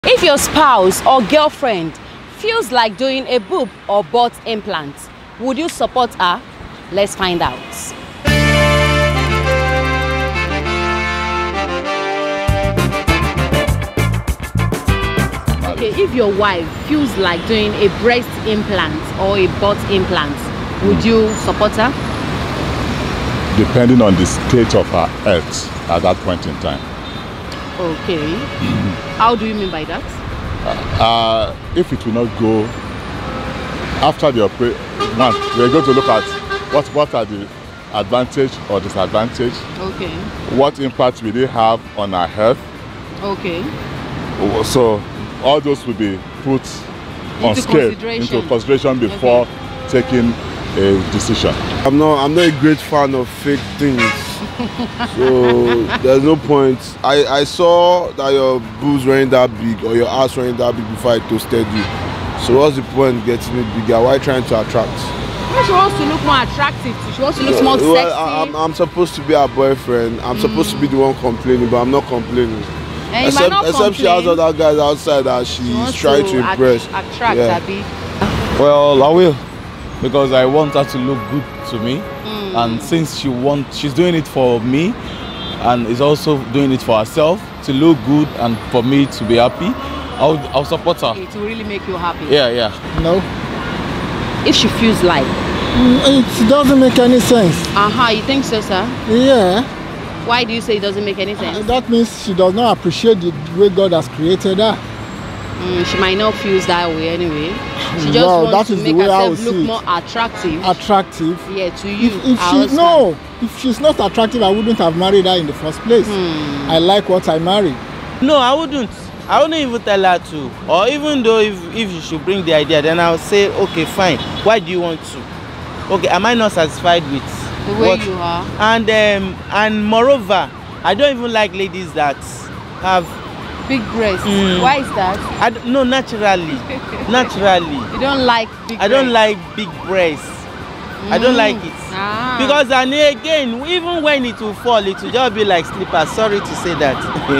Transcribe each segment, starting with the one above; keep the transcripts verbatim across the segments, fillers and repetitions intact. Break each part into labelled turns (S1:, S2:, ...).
S1: If your spouse or girlfriend feels like doing a boob or butt implant, would you support her? Let's find out. Okay, if your wife feels like doing a breast implant or a butt implant, would mm. you support her?
S2: Depending on the state of her health at that point in time.
S1: Okay. Mm. How do you mean by that?
S2: Uh, uh, if it will not go after the operation, we're going to look at what what are the advantage or disadvantage.
S1: Okay.
S2: What impact will they have on our health?
S1: Okay.
S2: So all those will be put
S1: into
S2: on scale
S1: consideration.
S2: into consideration before okay. taking a decision.
S3: I'm not I'm not a great fan of fake things. So there's no point. I, I saw that your boobs weren't that big or your ass weren't that big before I toasted you. So what's the point getting it bigger? Why trying to attract?
S1: Well, she wants to look more attractive. She wants to look more
S3: well,
S1: sexy.
S3: I'm, I'm supposed to be her boyfriend. I'm mm. supposed to be the one complaining, but I'm not complaining.
S1: And
S3: except
S1: not
S3: except she has other guys outside that she's trying to, to impress.
S1: Attract,
S3: yeah.
S1: Abby.
S4: Well, I will, because I want her to look good to me.
S1: Mm.
S4: And since she wants, she's doing it for me, and is also doing it for herself to look good and for me to be happy. I'll, I'll support her.
S1: Okay, to really make you happy.
S4: Yeah, yeah.
S5: No.
S1: If she feels like.
S5: It doesn't make any sense.
S1: Uh huh. You think so, sir?
S5: Yeah.
S1: Why do you say it doesn't make any sense?
S5: Uh, that means she does not appreciate the way God has created her.
S1: Mm, she might not feel that way anyway. She just
S5: well,
S1: wants
S5: that
S1: to
S5: is
S1: make
S5: the way
S1: herself
S5: I
S1: look
S5: see
S1: more attractive.
S5: Attractive.
S1: Yeah, to you.
S5: If, if she no, if she's not attractive, I wouldn't have married her in the first place.
S1: Hmm.
S5: I like what I married.
S6: No, I wouldn't. I wouldn't even tell her to. Or even though if if you should bring the idea, then I'll say, okay, fine. Why do you want to? Okay, am I not satisfied with
S1: the way
S6: what?
S1: you are?
S6: And um, and moreover, I don't even like ladies that have
S1: big breasts.
S6: Mm,
S1: Why is that?
S6: I don't, no, naturally, naturally.
S1: You don't like big.
S6: I don't like big breasts. Mm. I don't like it
S1: ah.
S6: because and again, even when it will fall, it will just be like slippers. Sorry to say that.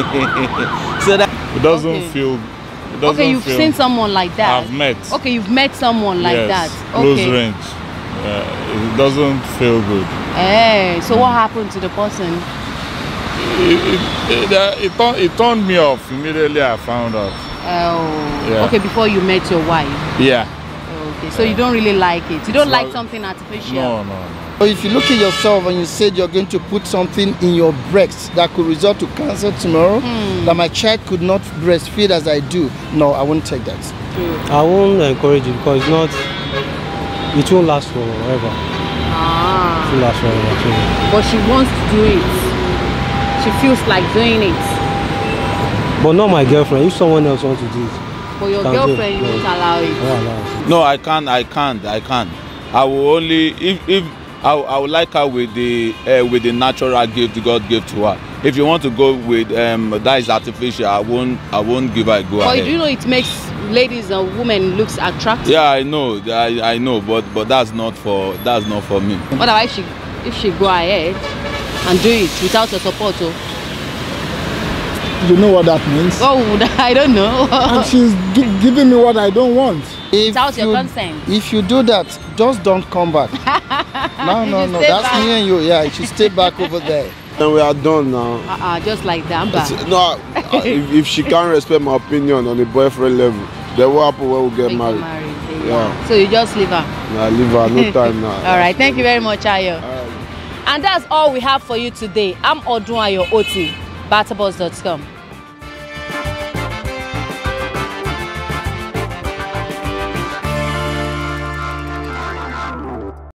S6: So that
S2: it doesn't
S1: okay.
S2: feel. It doesn't
S1: okay, you've
S2: feel,
S1: seen someone like that.
S2: I've met.
S1: Okay, you've met someone like
S2: yes,
S1: that.
S2: Close
S1: okay.
S2: range. Uh, it doesn't feel good.
S1: Hey, so what happened to the person?
S2: It, it, it, it, turned, it turned me off immediately. I found out.
S1: Oh,
S2: yeah.
S1: Okay, before you met your wife.
S2: Yeah.
S1: Okay, so you don't really like it. You don't
S2: so,
S1: like something artificial.
S2: No, no, no.
S7: So if you look at yourself and you said you're going to put something in your breast that could result to cancer tomorrow, mm. that my child could not breastfeed as I do, no, I won't take that.
S8: Mm. I won't encourage it because it's not. It won't last forever.
S1: Ah.
S8: It won't last forever. Too.
S1: But she wants to do it. She feels like doing it.
S8: But not my girlfriend. If someone else wants to do it.
S1: For your girlfriend, you won't allow it.
S8: Allow it.
S4: No, I can't. I can't. I can't. I will only if if I, I would like her with the uh, with the natural gift God gave to her. If you want to go with um, that is artificial, I won't. I won't give her a go
S1: but
S4: ahead.
S1: Do you know it makes ladies and women looks attractive?
S4: Yeah, I know. I, I know. But but that's not for that's not for me.
S1: What about if she if she go ahead and do it without your support? Oh?
S5: You know what that means?
S1: Oh, I don't know.
S5: And she's gi giving me what I don't want.
S7: If
S1: without
S7: you,
S1: your consent.
S7: If you do that, just don't come back. No, no, no. That's back. Me and you. Yeah, you should stay back over there.
S3: And we are done now.
S1: Uh-uh, just like that. I'm back.
S3: No, if, if she can't respect my opinion on the boyfriend level, then what happen when we get married?
S1: married? Yeah.
S3: yeah.
S1: So you just leave her?
S3: Nah, leave her. No time now.
S1: All right. Thank you very much, Ayo.
S3: Right.
S1: And that's all we have for you today. I'm Odunayo Oti, BattaBox dot com.